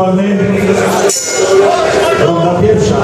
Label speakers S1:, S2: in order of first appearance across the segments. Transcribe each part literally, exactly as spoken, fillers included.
S1: indywidualny. Runda pierwsza.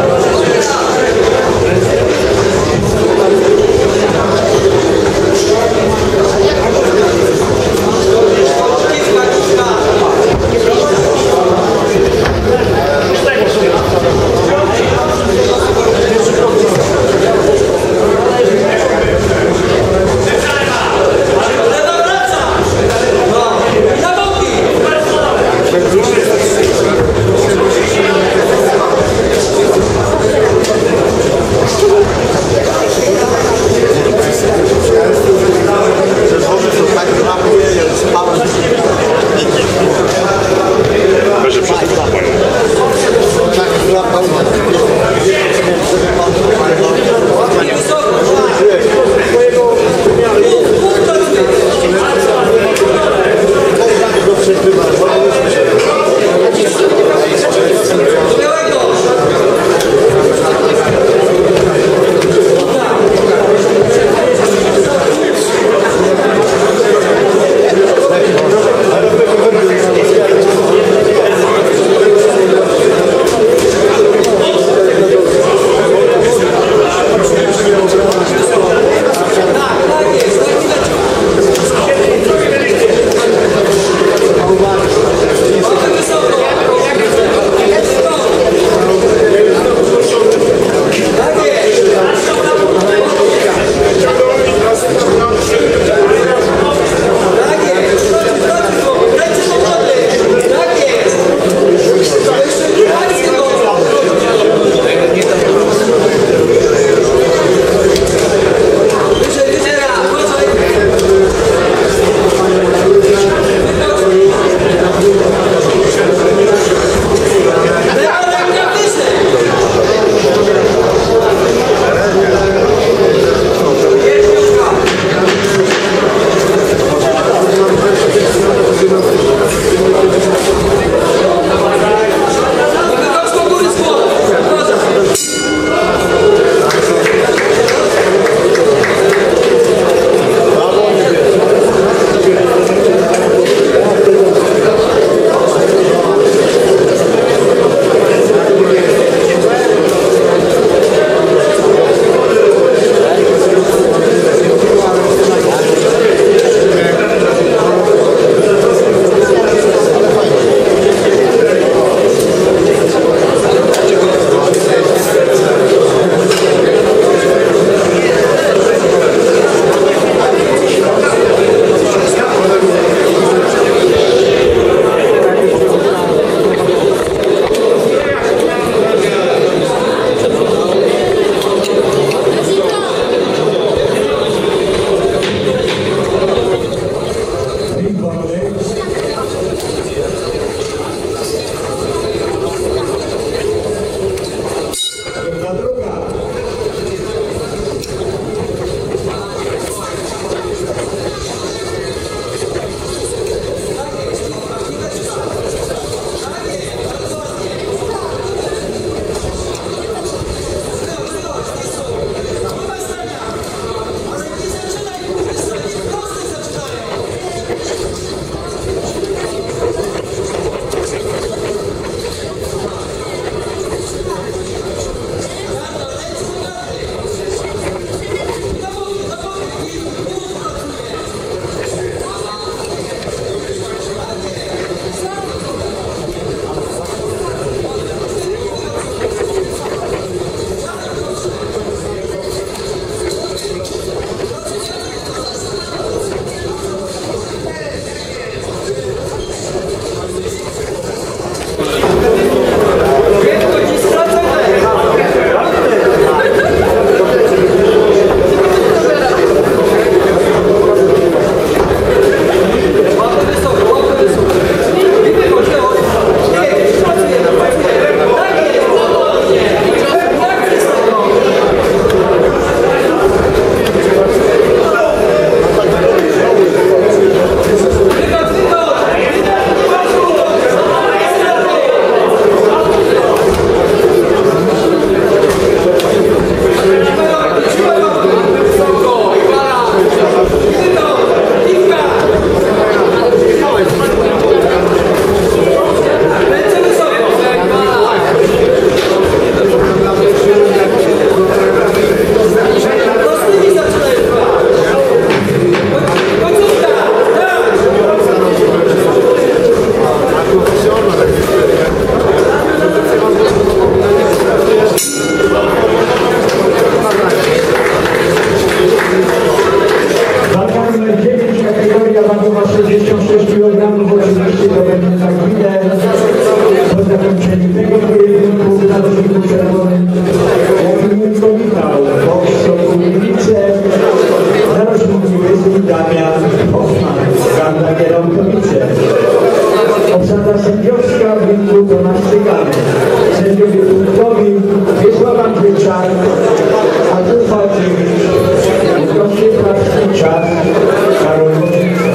S1: sześćdziesiąt sześć kilogramów, oczywiście to będzie za chwilę. Po zakończeniu tego pojedynku w narożniku czerwonym Jakimińsko Michał, boks Sokołowice, w narożniku niebieskim Damian Hoffman, Ganda Kierowkowice. Obsada sędziowska w ringu Tomasz Cygany. Sędziowie punktowi Wiesław Andrzejczak, Artur Falczewicz, Łukasz Płaszczyk, Czas, Karol Wojciech.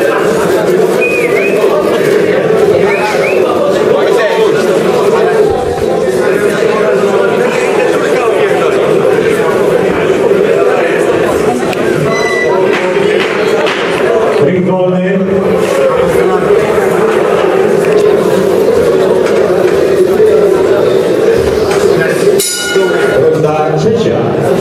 S1: Ring wolny. Runda trzecia.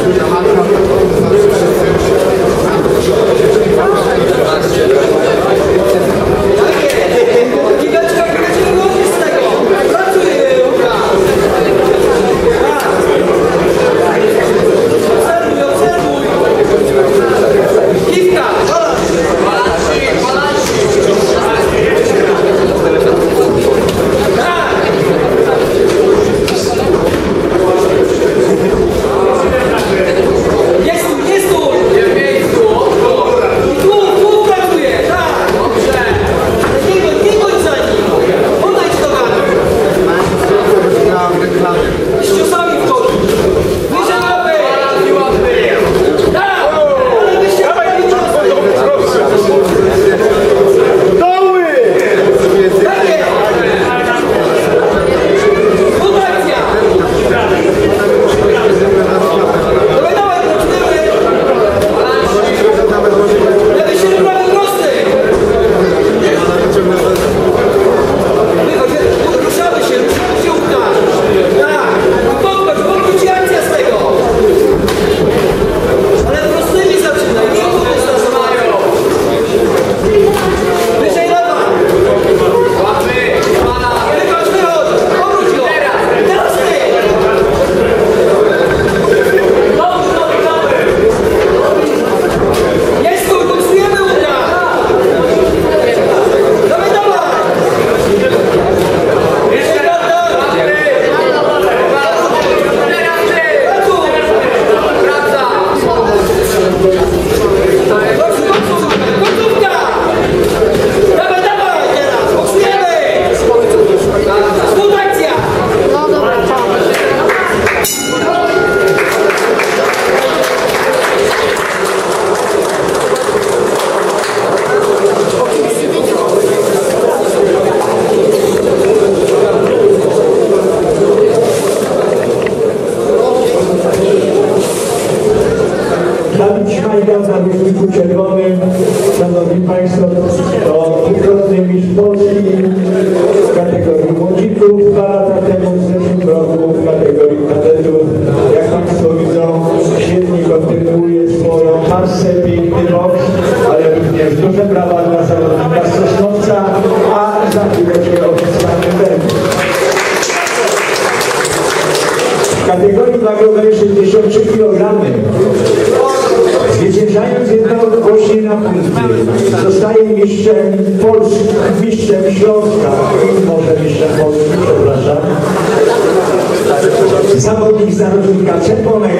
S1: Na równiku czerwonym, szanowni państwo, to dwukrotny mistrz Polski w kategorii młodzików, dwa lata temu w zeszłym roku w kategorii kadetów. Jak państwo widzą, świetnie kontynuuje swoją pasję, piękny boks, ale również duże brawa dla zawodnika z Sosnowca, a za chwileczkę oficjalny będzie. W kategorii wagowej sześćdziesiąt trzy kilogramy, zwyciężając jednogłośnie na punkty, zostaje mistrzem Polski, mistrzem Śląska, może mistrzem Polski, przepraszam, zawodnik z narożnika czerwonego